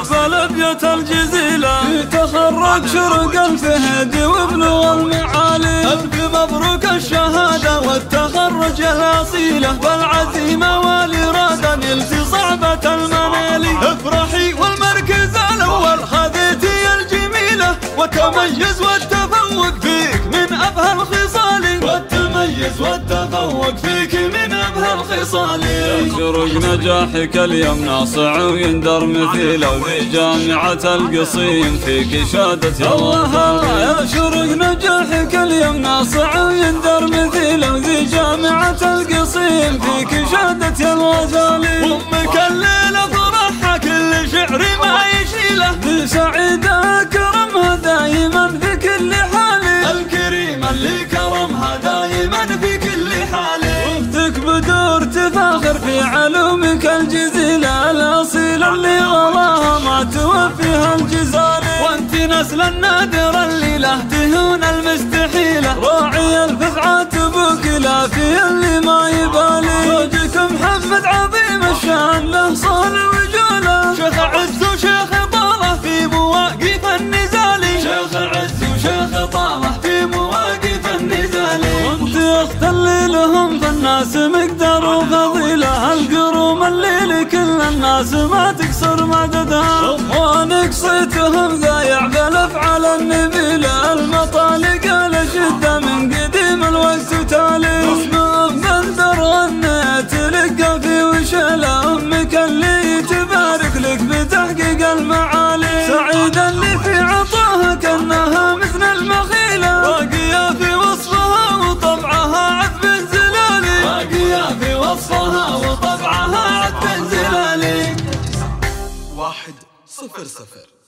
بالابيات الجزيلة يتخرج شرق الفهد وبلغ المعالي. ألف مبروك الشهادة والتخرج الأصيلة والعزيمة والإرادة نلتي صعبة المنال. افرحي والمركز الأول خذيتي الجميلة وتميز والتفوق فيك من أبهى الخصال. والتميز والتفوق فيك من أبهى الخصال. شرق نجاحك اليوم ناصع ويندر مثيله وفي جامعة القصيم فيك شهادة الله. يا شرق نجاحك اليوم ناصع ويندر مثيله وفي جامعة القصيم فيك شهادة الغزالي. أمك الليلة فرحها كل شعر ما يشيله سعيدة كرمها دايما في كل حال. الكريمة اللي كرمها دايما في كل حال. اختك بدور تفاخر في علومك الجزيلة الأصيلة اللي غلاها ما توفيها الجزالي. وانت نسل النادر اللي له تهون المستحيلة راعي الفزعات ابوك لا في اللي ما يبالي. زوجك محمد عظيم الشان له صال وجوله شيخ عز وشيخ طاله في مواقف النزال. شيخ عز وشيخ طاله في مواقف النزال. وانت اخت اللي لهم في الناس مقدار وفضيله القروم اللي لكل الناس ما تكسر مددها. اخوانك صيتهم ضايع بالافعال النبيله المطالق الاشده من قديم الوقت تالي. اسمه بندر غنيت لك في وشله امك اللي تبارك لك بتحقيق المعالي. سعيده اللي في عطاها كانها مثل المخيله راقيه في وصفها وطبعها عذب زلالي. راقيه في وصفها وطبعها عذب زلالي. 1-0-0